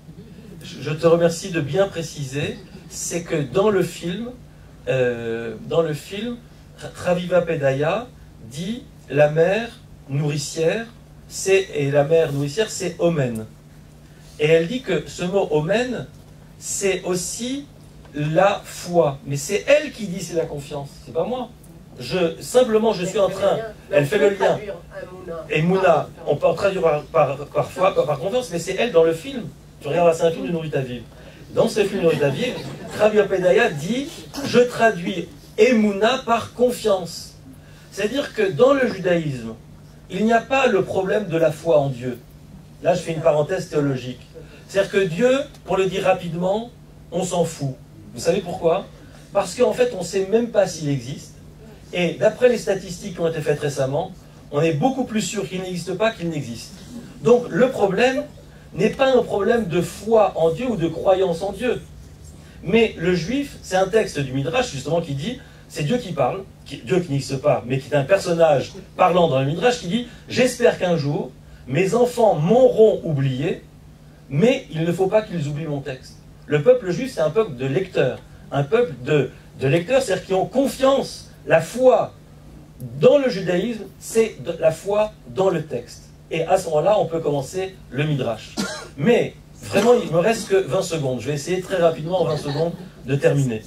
Je je te remercie de bien préciser, c'est que dans le film, euh, dans le film, Habiba Pedaya dit la mère nourricière, c'est et la mère nourricière, c'est Omen. Et elle dit que ce mot Omen, c'est aussi la foi. Mais c'est elle qui dit c'est la confiance, c'est pas moi. Je, simplement, je suis en train... Elle fait le lien. Et Mouna, on peut en traduire par, par, parfois par, par confiance, mais c'est elle dans le film. Tu regardes, c'est un film de Nouri Taviv. Dans ce film de Nouri Taviv, Habiba Pedaya dit « Je traduis Emouna par confiance ». C'est-à-dire que dans le judaïsme, il n'y a pas le problème de la foi en Dieu. Là, je fais une parenthèse théologique. C'est-à-dire que Dieu, pour le dire rapidement, on s'en fout. Vous savez pourquoi? Parce qu'en fait, on ne sait même pas s'il existe. Et d'après les statistiques qui ont été faites récemment, on est beaucoup plus sûr qu'il n'existe pas qu'il n'existe. Donc le problème n'est pas un problème de foi en Dieu ou de croyance en Dieu. Mais le juif, c'est un texte du Midrash justement qui dit, c'est Dieu qui parle, qui, Dieu qui n'existe pas, mais qui est un personnage parlant dans le Midrash qui dit « J'espère qu'un jour, mes enfants m'auront oublié, mais il ne faut pas qu'ils oublient mon texte. » Le peuple juif, c'est un peuple de lecteurs. Un peuple de, de lecteurs, c'est-à-dire qui ont confiance. La foi dans le judaïsme, c'est la foi dans le texte. Et à ce moment-là, on peut commencer le Midrash. Mais, vraiment, il me reste que vingt secondes. Je vais essayer très rapidement, en vingt secondes, de terminer.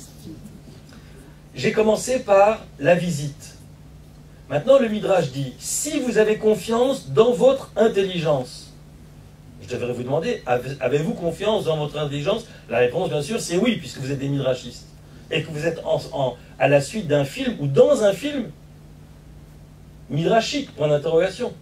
J'ai commencé par la visite. Maintenant, le Midrash dit, si vous avez confiance dans votre intelligence, je devrais vous demander, avez-vous confiance dans votre intelligence? La réponse, bien sûr, c'est oui, puisque vous êtes des midrashistes. Et que vous êtes en, en, à la suite d'un film, ou dans un film, midrashique, point d'interrogation.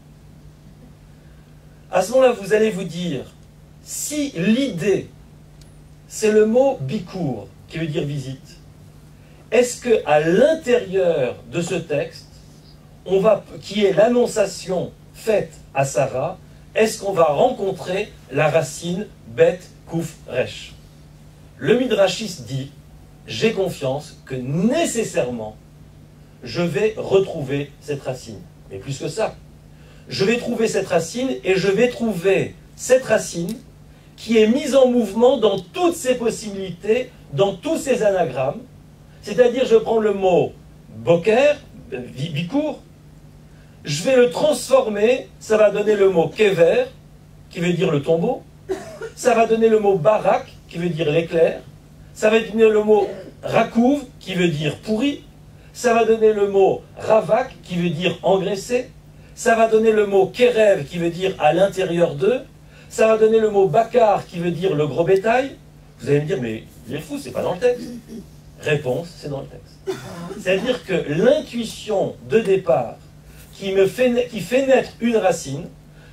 À ce moment-là, vous allez vous dire, si l'idée, c'est le mot bikour, qui veut dire visite, est-ce qu'à l'intérieur de ce texte, on va, qui est l'annonciation faite à Sarah, est-ce qu'on va rencontrer la racine Bet Kouf Resh? Le midrashiste dit, j'ai confiance que nécessairement, je vais retrouver cette racine. Mais plus que ça, je vais trouver cette racine et je vais trouver cette racine qui est mise en mouvement dans toutes ses possibilités, dans tous ses anagrammes. C'est-à-dire, je prends le mot boker, bikour, je vais le transformer, ça va donner le mot kever, qui veut dire le tombeau, ça va donner le mot barak, qui veut dire l'éclair, ça va donner le mot rakouv, qui veut dire pourri, ça va donner le mot ravak, qui veut dire engraissé, ça va donner le mot kerev, qui veut dire à l'intérieur d'eux, ça va donner le mot bakar, qui veut dire le gros bétail. Vous allez me dire, mais il est fou, c'est pas dans le texte. Réponse, c'est dans le texte. C'est-à-dire que l'intuition de départ qui, me fait, qui fait naître une racine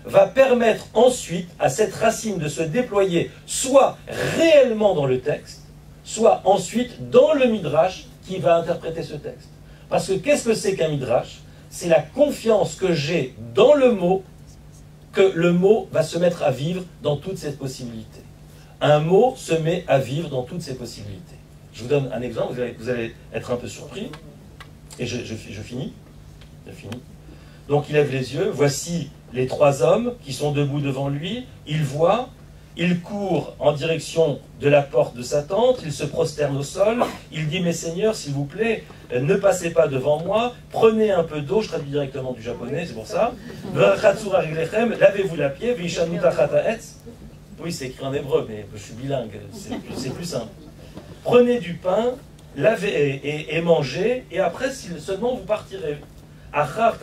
va permettre ensuite à cette racine de se déployer soit réellement dans le texte, soit ensuite dans le midrash qui va interpréter ce texte. Parce que qu'est-ce que c'est qu'un midrash? C'est la confiance que j'ai dans le mot, que le mot va se mettre à vivre dans toutes ses possibilités. Un mot se met à vivre dans toutes ses possibilités. Je vous donne un exemple, vous allez, vous allez être un peu surpris, et je, je, je finis. Je finis. Donc il lève les yeux, voici les trois hommes qui sont debout devant lui, il voit, il court en direction de la porte de sa tente, il se prosterne au sol, il dit « Mes seigneurs, s'il vous plaît, ne passez pas devant moi, prenez un peu d'eau », je traduis directement du japonais, c'est pour ça, « lavez-vous la pied, oui, c'est écrit en hébreu, mais je suis bilingue, c'est plus simple. Prenez du pain, lavez et, et, et mangez, et après, seulement vous partirez. À,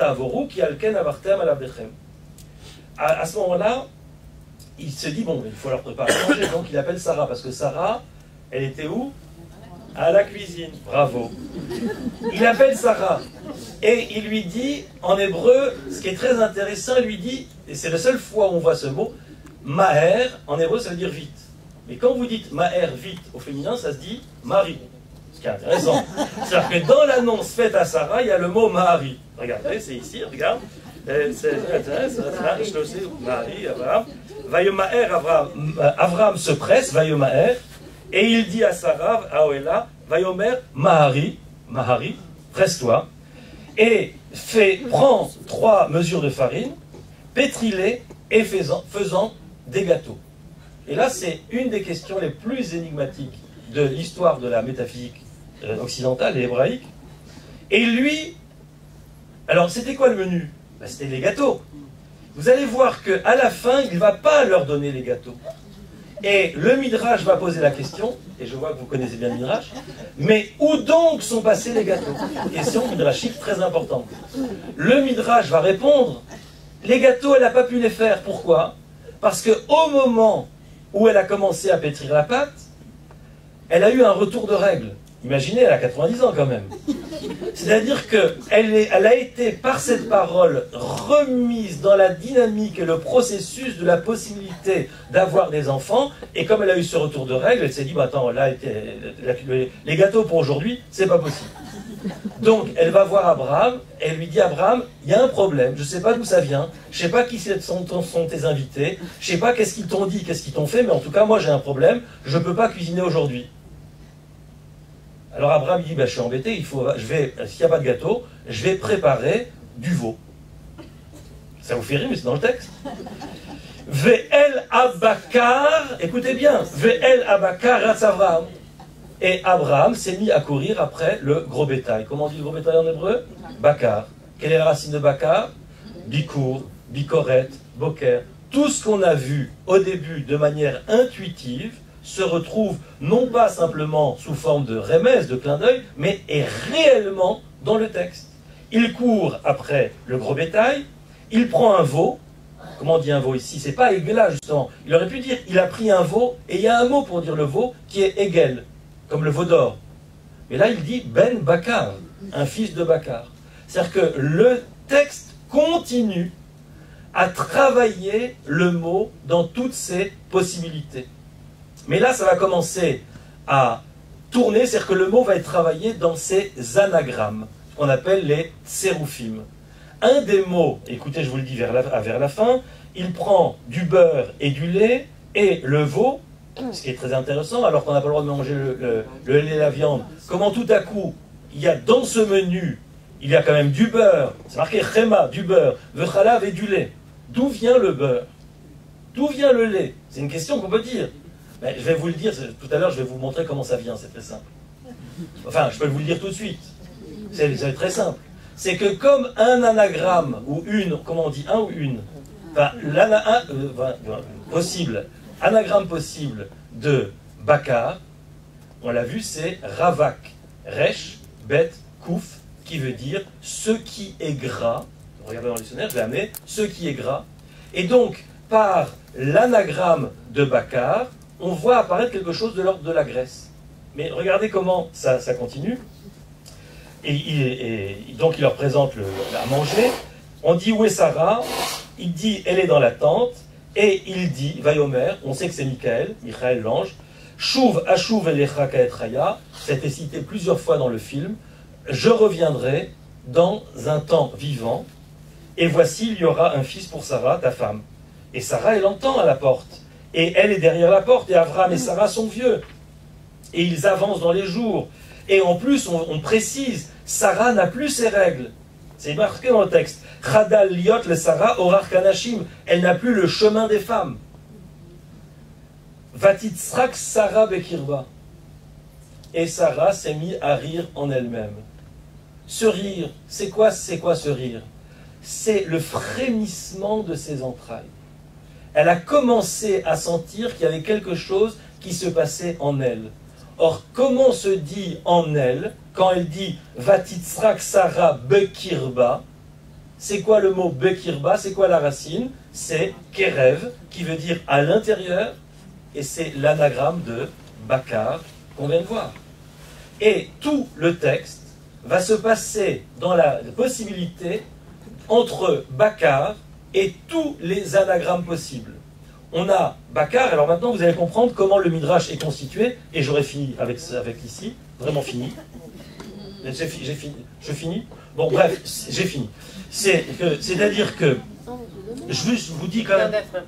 à ce moment-là, il se dit, bon, il faut leur préparer à manger, donc il appelle Sarah, parce que Sarah, elle était où? À la cuisine. Bravo. Il appelle Sarah, et il lui dit, en hébreu, ce qui est très intéressant, il lui dit, et c'est la seule fois où on voit ce mot, Maher, en hébreu, ça veut dire vite. Mais quand vous dites Maher, vite, au féminin, ça se dit Marie. Ce qui est intéressant. C'est-à-dire que dans l'annonce faite à Sarah, il y a le mot Mahari. Regardez, c'est ici, regarde. C'est Marie, Abraham. Vayomaher, Abraham, Abraham se presse, Vayomaher, et il dit à Sarah, Aoela, Vayomer, Mahari, Mahari, presse-toi, et fait, prends trois mesures de farine, pétris-les et faisant, faisant des gâteaux. Et là, c'est une des questions les plus énigmatiques de l'histoire de la métaphysique occidentale et hébraïque. Et lui, alors c'était quoi le menu? Ben, c'était les gâteaux. Vous allez voir qu'à la fin, il ne va pas leur donner les gâteaux. Et le Midrash va poser la question, et je vois que vous connaissez bien le Midrash, mais où donc sont passés les gâteaux? Question midrashique très importante. Le Midrash va répondre, les gâteaux, elle n'a pas pu les faire. Pourquoi? Parce qu'au moment où elle a commencé à pétrir la pâte, elle a eu un retour de règles. Imaginez, elle a quatre-vingt-dix ans quand même. C'est-à-dire qu'elle elle a été, par cette parole, remise dans la dynamique et le processus de la possibilité d'avoir des enfants. Et comme elle a eu ce retour de règles, elle s'est dit, bah, attends, là, les gâteaux pour aujourd'hui, c'est pas possible. Donc, elle va voir Abraham, et elle lui dit, Abraham, il y a un problème, je ne sais pas d'où ça vient, je ne sais pas qui sont, sont tes invités, je ne sais pas qu'est-ce qu'ils t'ont dit, qu'est-ce qu'ils t'ont fait, mais en tout cas, moi j'ai un problème, je ne peux pas cuisiner aujourd'hui. Alors Abraham dit, ben, je suis embêté, il faut, je vais, s'il n'y a pas de gâteau, je vais préparer du veau. Ça vous fait rire, mais c'est dans le texte. Ve'el abakar, écoutez bien, Ve'el abakar ratzavraham. Et Abraham s'est mis à courir après le gros bétail. Comment on dit le gros bétail en hébreu? Bakar. Quelle est la racine de bakar? Bikour, bikoret, boker. Tout ce qu'on a vu au début de manière intuitive se retrouve non pas simplement sous forme de remèze, de clin d'œil, mais est réellement dans le texte. Il court après le gros bétail, il prend un veau. Comment on dit un veau ici? C'est pas Egela justement. Il aurait pu dire il a pris un veau, et il y a un mot pour dire le veau qui est Egel, comme le veau d'or. Mais là il dit Ben Bakar, un fils de Bakar. C'est-à-dire que le texte continue à travailler le mot dans toutes ses possibilités. Mais là, ça va commencer à tourner, c'est-à-dire que le mot va être travaillé dans ses anagrammes, qu'on appelle les tséroufim. Un des mots, écoutez, je vous le dis vers la, vers la fin, il prend du beurre et du lait et le veau, ce qui est très intéressant, alors qu'on n'a pas le droit de manger le, le, le lait et la viande. Comment tout à coup, il y a dans ce menu, il y a quand même du beurre, c'est marqué chema, du beurre, vechalav et du lait. D'où vient le beurre? D'où vient le lait? C'est une question qu'on peut dire. Mais je vais vous le dire, tout à l'heure je vais vous montrer comment ça vient, c'est très simple. Enfin, je peux vous le dire tout de suite. C'est très simple. C'est que comme un anagramme, ou une, comment on dit, un ou une, enfin, un, euh, enfin, possible, anagramme possible de Bakar, on l'a vu, c'est Ravak, Resh, Bet, Kouf, qui veut dire ce qui est gras. Regardez dans le dictionnaire, je l'ai amené, ce qui est gras. Et donc, par l'anagramme de Bakar, on voit apparaître quelque chose de l'ordre de la graisse. Mais regardez comment ça, ça continue. Et, et, et donc il leur présente le, à manger. On dit où est Sarah? Il dit elle est dans la tente. Et il dit, Vayomer, on sait que c'est Michael, Michael l'ange, Shuv Ashuv Elecha Kaetraya, c'était cité plusieurs fois dans le film, je reviendrai dans un temps vivant, et voici, il y aura un fils pour Sarah, ta femme. Et Sarah, elle entend à la porte, et elle est derrière la porte, et Avram et Sarah sont vieux, et ils avancent dans les jours. Et en plus, on, on précise, Sarah n'a plus ses règles. C'est marqué dans le texte. Chadal liot le Sarah orar kanashim. Elle n'a plus le chemin des femmes. Vatitzrak Sarah bekirba. Et Sarah s'est mise à rire en elle-même. Ce rire, c'est quoi, c'est quoi ce rire? C'est le frémissement de ses entrailles. Elle a commencé à sentir qu'il y avait quelque chose qui se passait en elle. Or, comment se dit en elle, quand elle dit « Vatitzrak Sarah bekirba », c'est quoi le mot « bekirba », c'est quoi la racine? C'est « kerev », qui veut dire « à l'intérieur », et c'est l'anagramme de « bakar » qu'on vient de voir. Et tout le texte va se passer dans la possibilité entre bakar et tous les anagrammes possibles. On a Bakar, alors maintenant vous allez comprendre comment le Midrash est constitué, et j'aurai fini avec, avec ici, vraiment fini. J'ai fini, je finis. Bon bref, j'ai fini. C'est-à-dire que, je vous dis quand même,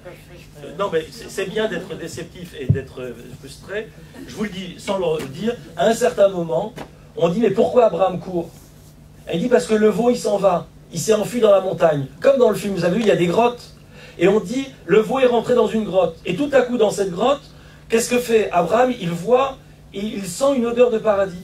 non mais c'est bien d'être déceptif et d'être frustré, je vous le dis sans le dire, à un certain moment, on dit mais pourquoi Abraham court? Il dit parce que le veau il s'en va, il s'est enfui dans la montagne, comme dans le film, vous avez vu, il y a des grottes. Et on dit, le veau est rentré dans une grotte. Et tout à coup, dans cette grotte, qu'est-ce que fait Abraham? Il voit, il sent une odeur de paradis.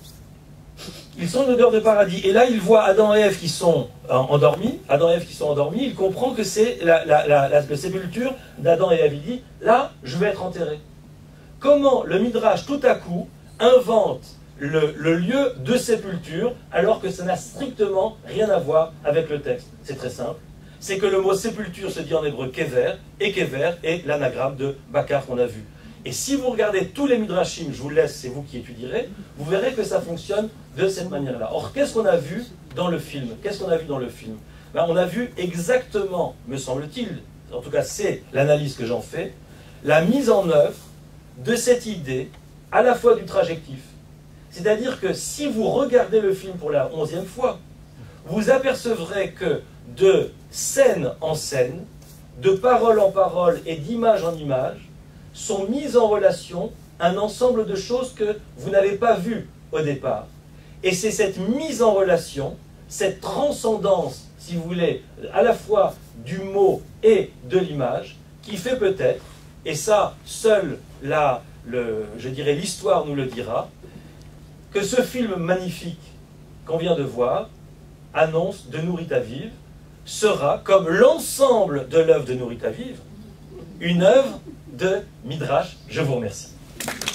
Il sent une odeur de paradis. Et là, il voit Adam et Ève qui sont endormis. Adam et Ève qui sont endormis. Il comprend que c'est la, la, la, la, la sépulture d'Adam et Ève. Il dit, là, je vais être enterré. Comment le Midrash, tout à coup, invente le, le lieu de sépulture, alors que ça n'a strictement rien à voir avec le texte? C'est très simple. C'est que le mot sépulture se dit en hébreu kever, et kever est l'anagramme de Bakar qu'on a vu. Et si vous regardez tous les midrashim, je vous laisse, c'est vous qui étudierez, vous verrez que ça fonctionne de cette manière-là. Or, qu'est-ce qu'on a vu dans le film? Qu'est-ce qu'on a vu dans le film? Ben, on a vu exactement, me semble-t-il, en tout cas c'est l'analyse que j'en fais, la mise en œuvre de cette idée, à la fois du trajectif. C'est-à-dire que si vous regardez le film pour la onzième fois, vous apercevrez que de scène en scène, de parole en parole et d'image en image, sont mises en relation un ensemble de choses que vous n'avez pas vues au départ. Et c'est cette mise en relation, cette transcendance, si vous voulez, à la fois du mot et de l'image, qui fait peut-être, et ça, seule la, le, je dirais l'histoire nous le dira, que ce film magnifique qu'on vient de voir, annonce de Nourit Aviv, sera, comme l'ensemble de l'œuvre de Nourit Aviv, une œuvre de Midrash. Je vous remercie.